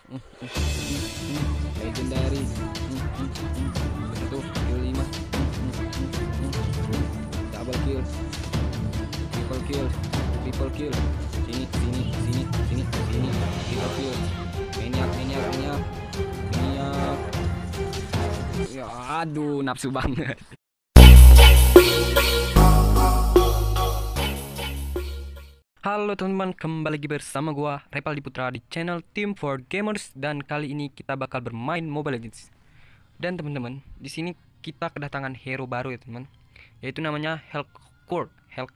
Legendary. Satu kill 5. Double kill. Triple kill. Triple kill. Sini. Triple kill. Maniak. Ya, aduh, nafsu banget. Halo teman-teman, kembali lagi bersama gua Repal Putra di channel Team for Gamers, dan kali ini kita bakal bermain Mobile Legends. Dan teman-teman, di sini kita kedatangan hero baru ya teman, yaitu namanya Helcourt.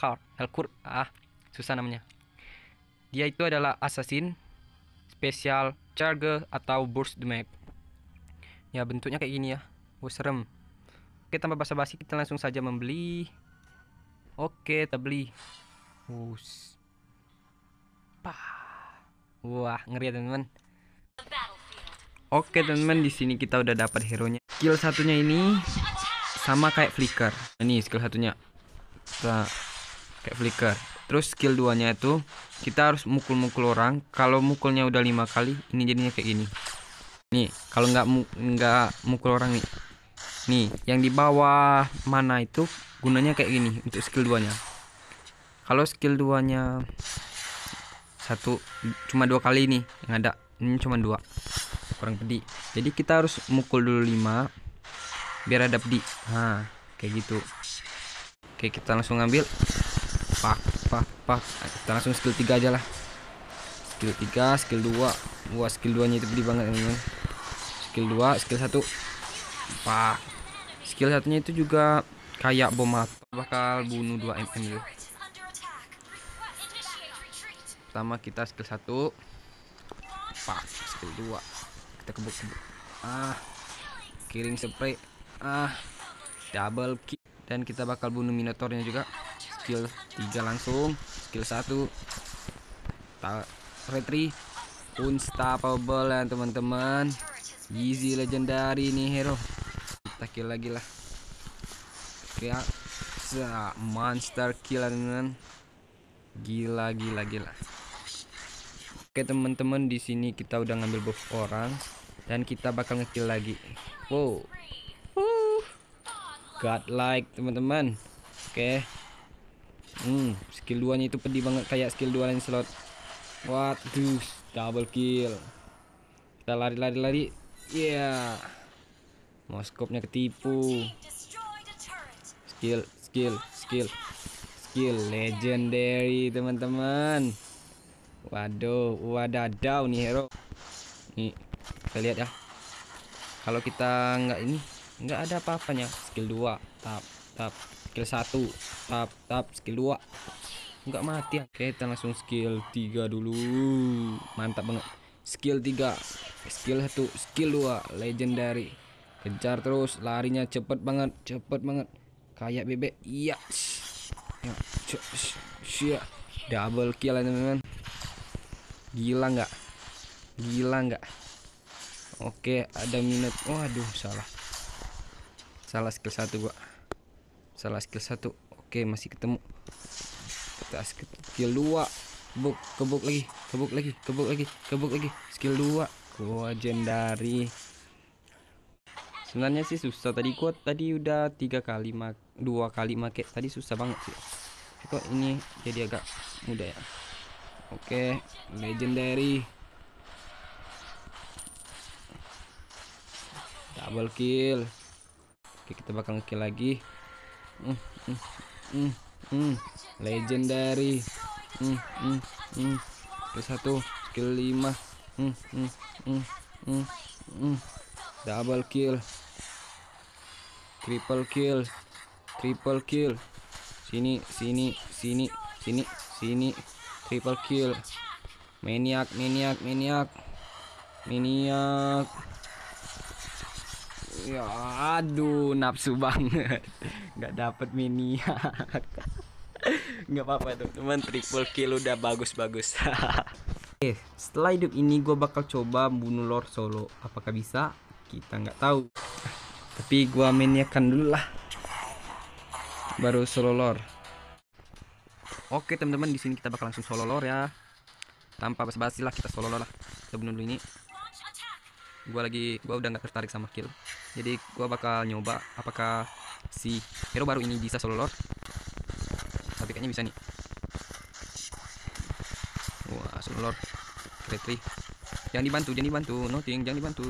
Susah namanya. Dia itu adalah assassin, special, charge atau burst damage. Ya bentuknya kayak gini ya. Serem. Oke, tanpa basa-basi kita langsung saja membeli. Oke, kita beli. Wah, ngeri ya teman-teman. Oke teman-teman, di sini kita udah dapat hero-nya. Skill satunya ini sama kayak flicker. Ini skill satunya. Nah, kayak flicker. Terus skill 2-nya itu kita harus mukul-mukul orang. Kalau mukulnya udah 5 kali, ini jadinya kayak gini. Nih, kalau nggak mukul orang nih. Nih, yang di bawah mana itu gunanya kayak gini untuk skill 2-nya. Kalau skill 2-nya cuma 2 kali nih yang ada, ini cuma 2, kurang pedih. Jadi kita harus mukul dulu 5 biar ada pedih. Nah, kayak gitu. Oke, kita langsung ngambil. Pak. Kita langsung skill 3 aja lah. Skill 3, skill 2. Wah, skill 2-nya itu pedih banget teman-teman. Skill 2, skill 1. Pak. Skill satunya itu juga kayak bom atom, bakal bunuh 2 mm dulu. Pertama kita skill 1. Pak, skill 2. Kita kebuk. Killing spray. Double kill. Dan kita bakal bunuh minotaurnya juga. Skill 3 langsung. Skill 1. Retry. Unstoppable ya teman-teman. Easy legendary nih hero. Kita kill lagi lah. Oke, monster kill teman-teman. Gila. Oke teman-teman, di sini kita udah ngambil buff orang dan kita bakal ngekill lagi. Wow. Godlike teman-teman. Oke. Skill 2-nya itu pedih banget kayak skill 2 lain slot. Waduh, double kill. Kita lari. Yeah. Moskopnya ketipu. Skill legendary teman-teman. Wadaw nih hero. Nih, kita lihat ya. Kalau kita nggak ada apa-apanya. Skill 2, tap. Skill 1, tap. Skill 2, nggak mati. Oke, kita langsung skill 3 dulu. Mantap banget. Skill 3, skill 1, skill 2, legendary. Kejar terus, larinya cepet banget. Kayak bebek. Iya. Double kill teman-teman. Gila nggak? Oke, ada minute. Waduh, salah skill 1 gua. Oke, masih ketemu. Kita skill 2. Kebuk lagi. Skill 2. Legendary. Sebenarnya sih susah tadi. Gua tadi udah 2 kali make. Tadi susah banget sih. Kok ini jadi agak mudah ya. Oke, legendary. Double kill. Oke, kita bakal ngekill lagi. Legendary. Skill 1, skill 5. Double kill. Triple kill. Sini. Triple kill. Maniak. Ya, aduh, nafsu banget. Nggak dapet maniak. Nggak apa-apa teman-teman, triple kill udah bagus. Oke, setelah hidup ini gue bakal coba bunuh lord solo. Apakah bisa? Kita nggak tahu. Tapi gue maniakan dulu lah, baru solo lord. Oke teman-teman, di sini kita bakal langsung solo lord ya. Tanpa basa-basi lah, kita solo lord lah. Kita bunuh dulu ini. Gua udah nggak tertarik sama kill. Jadi gua bakal nyoba apakah si hero baru ini bisa solo lord. Tapi kayaknya bisa nih. Wah, solo lord. Kretri. Jangan dibantu. Nothing, jangan dibantu.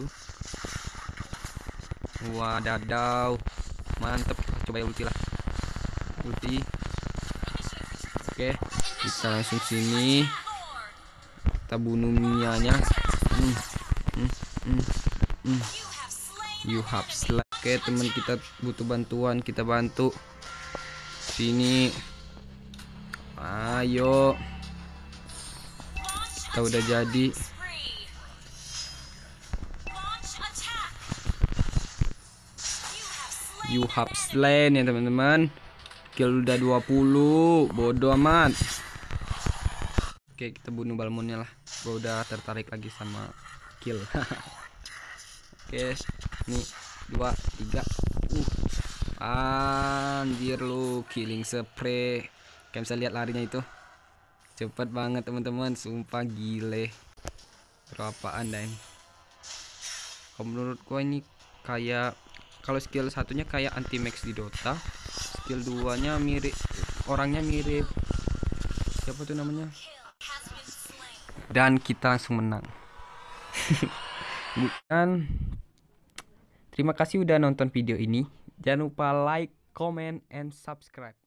Wah, dadau. Mantep. Coba ya ulti lah. Ulti. Oke, kita langsung sini. Kita bunuh Mianya. You have slain. Oke, teman kita butuh bantuan, kita bantu. Sini. Ayo. Kita udah jadi. You have slain ya teman-teman. Kill udah 20. Bodoh amat. Oke, kita bunuh Balmonnya lah. Gua udah tertarik lagi sama kill. Oke, nih 2, 3. Anjir lu, killing spree. Kalian bisa lihat larinya itu. Cepet banget teman-teman, sumpah gile. Berapaan dah ini? Kalau menurut gua ini kayak, kalau skill satunya kayak anti max di Dota, skill 2-nya mirip, orangnya mirip siapa tuh namanya, dan kita langsung menang. Bukan. Terima kasih udah nonton video ini. Jangan lupa like, comment, and subscribe.